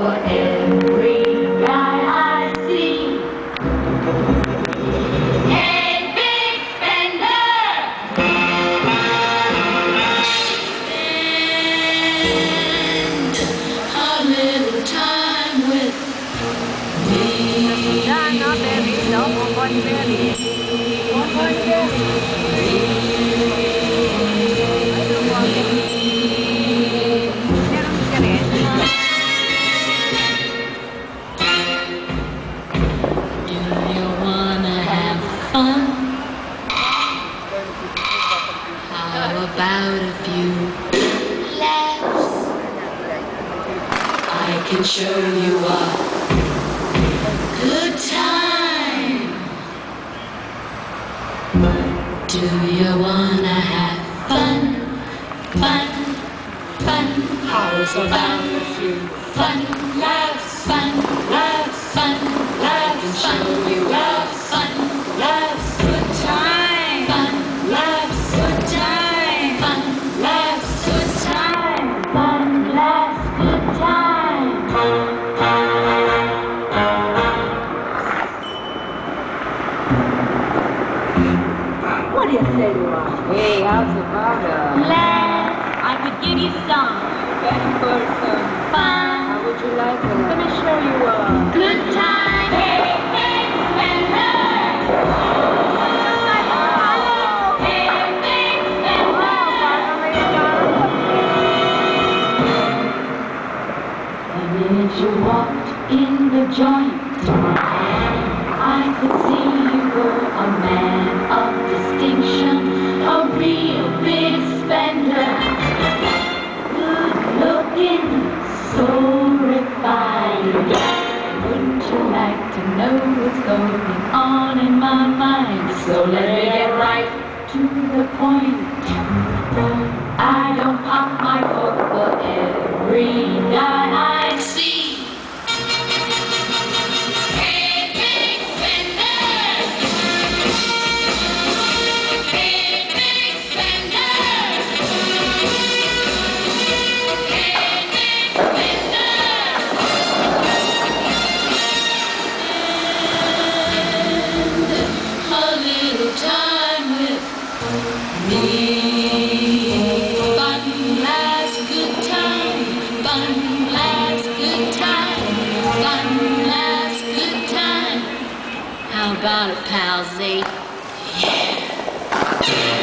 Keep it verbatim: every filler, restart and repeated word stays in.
for every guy I see. Hey, big spender! Spend a little time with me. No, baby, no, one point baby. One point baby. How about a few laughs? I can show you a good time. Do you wanna have fun? Fun, fun. How about a few fun laughs? Fun laughs, fun laughs. I can show you a fun laughs, good time. Fun laughs, good time. Fun laughs, good time. Fun laughs, good time. What do you say to us? Hey, how's about uh? Laugh. I could give you some Ready for some fun. How would you like it? Let me show you a Good time. Hey, big spender. Hey, big spender. The minute you walked in the joint, I could see you were a man of distinction, a real big spender. Good looking, so refined. Wouldn't you like to know what's going on in my mind? So let me get right to the point. I don't pop my cork for every guy I see. Hey, big spender! Hey, big spender! Hey, big spender! Spend a little time with me. Fun last good time. Fun last good time. Fun last good time. How about it, pal Z? Yeah.